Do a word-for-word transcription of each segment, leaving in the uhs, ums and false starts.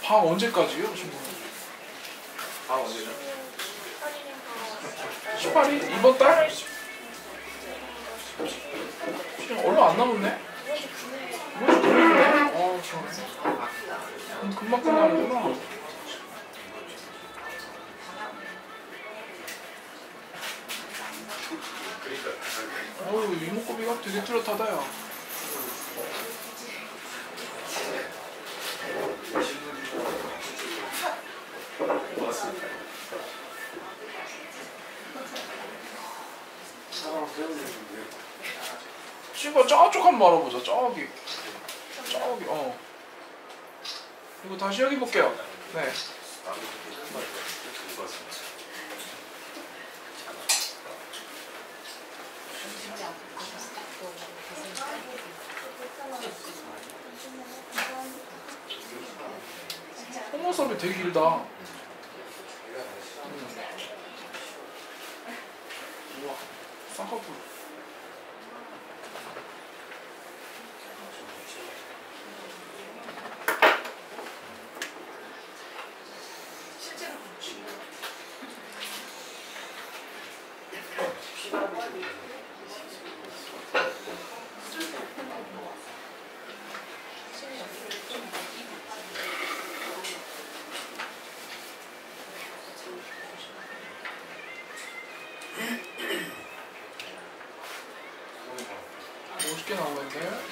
방 언제까지요, 친구? 방 언제죠? 십팔 일? 이번 달? 지금 얼마 안 남았네? 이번 주 금요일이네? 어, 그러네. 음, 금방 끝나는구나. 어우, 이목구비가 되게 뚜렷하다, 야. 친구가 저쪽 한번 말아보자. 저기. 저기, 어. 그리고 다시 여기 볼게요. 네. 속눈썹이 되게 길다. 음. 우와, 쌍꺼풀. 멋있게 나오는데?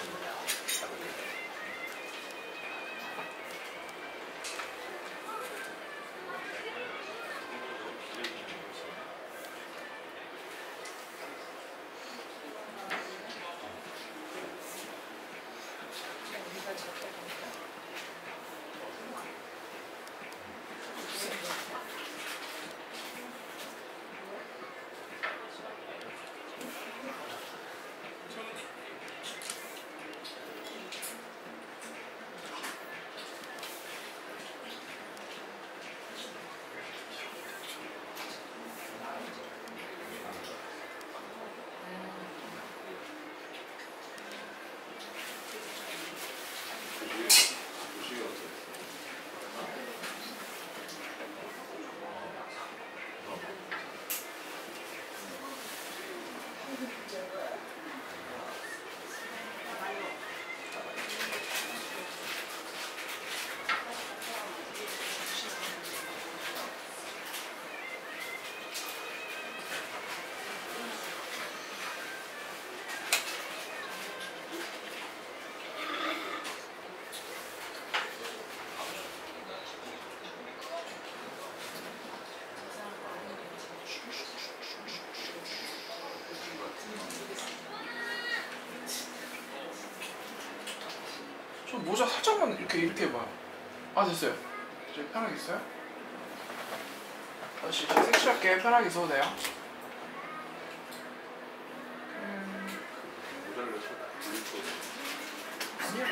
저 모자 살짝만 이렇게 이렇게 해봐요. 아, 됐어요. 저 편하게 있어요? 다시 섹시하게 편하게 있어도 돼요. 아니요.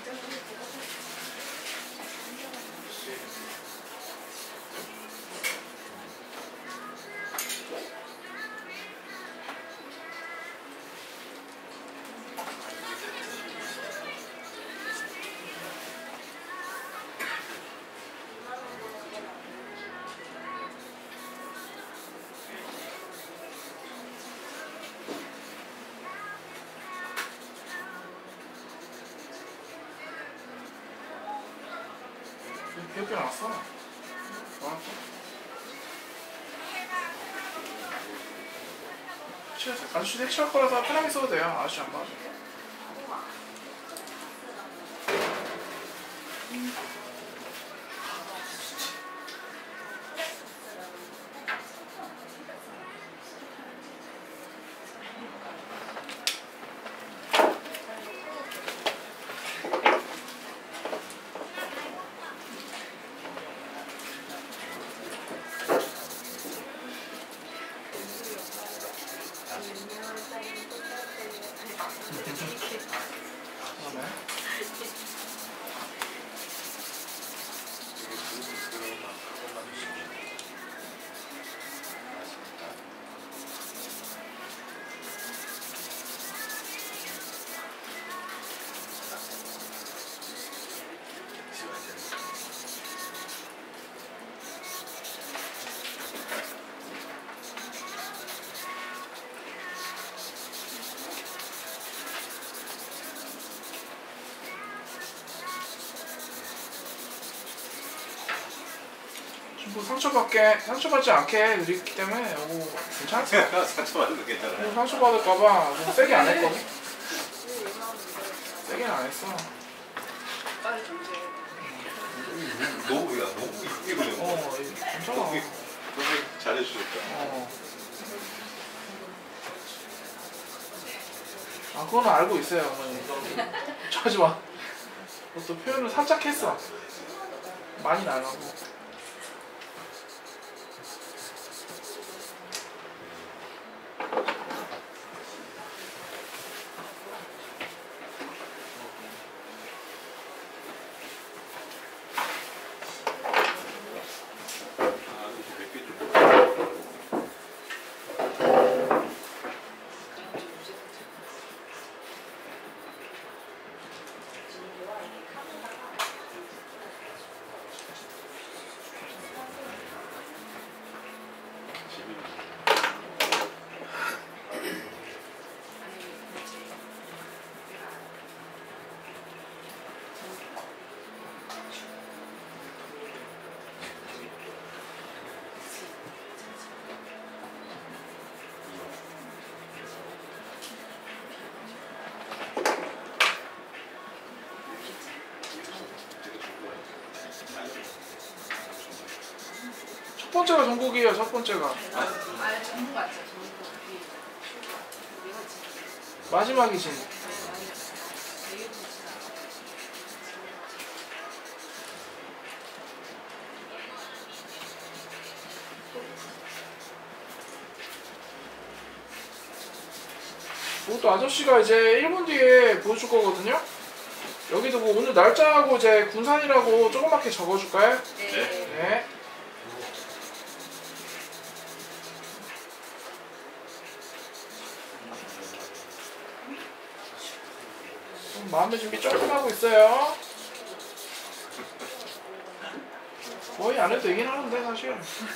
몇 개 나왔어? 나왔어? 아저씨 색칠할 거라서 편하게 써도 돼요. 아저씨 안 맞아. 뭐 상처받게 상처받지 않게 드리기 때문에 뭐 괜찮았어. 상처받아도 괜찮아요. 뭐 상처받을까봐 뭐 세게 안 했거든. 세게는 안 했어. 빨리 정지해. 너무 야 너무 이쁘게 그려. 어 괜찮아. 너무 이쁘- 너무 잘해주셨다. 어. 아 그거는 알고 있어요 어머니. 하지 마. 그것도 표현을 살짝 했어. 많이는 안 하고. 아 이렇게 몇 개 좀. 첫 번째가 전국이에요. 첫 번째가. 아, 전부 맞죠? 전부. 마지막이지. 그것도 아저씨가 이제 일 분 뒤에 보여줄 거거든요. 여기도 뭐 오늘 날짜하고 이제 군산이라고 조그맣게 적어줄까요? 네. 네. 좀 마음의 준비 조금 하고 있어요. 거의 안 해도 되긴 하는데 사실.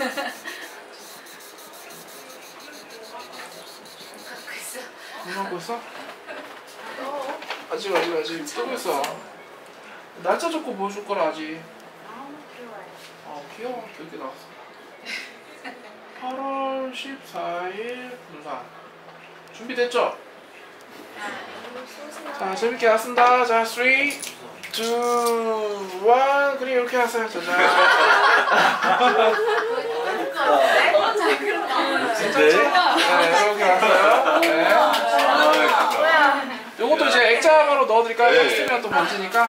갖고 있어. 뭐 하고 있어? 아직 아직 아직 뜨고 있어. 날짜 적고 보여줄 거라 아직. 너무 귀여워요. 어 귀여워. 이렇게 나왔어. 팔월 십사일 군산. 준비됐죠? 자 재밌게 왔습니다. 자 삼, 이, 일 그럼 이렇게 하세요. 짜잔. 괜찮죠? 네 이렇게 왔어요. 네. 요것도 이제 액자로 넣어드릴까요? 네. 텍스트면 또 번지니까.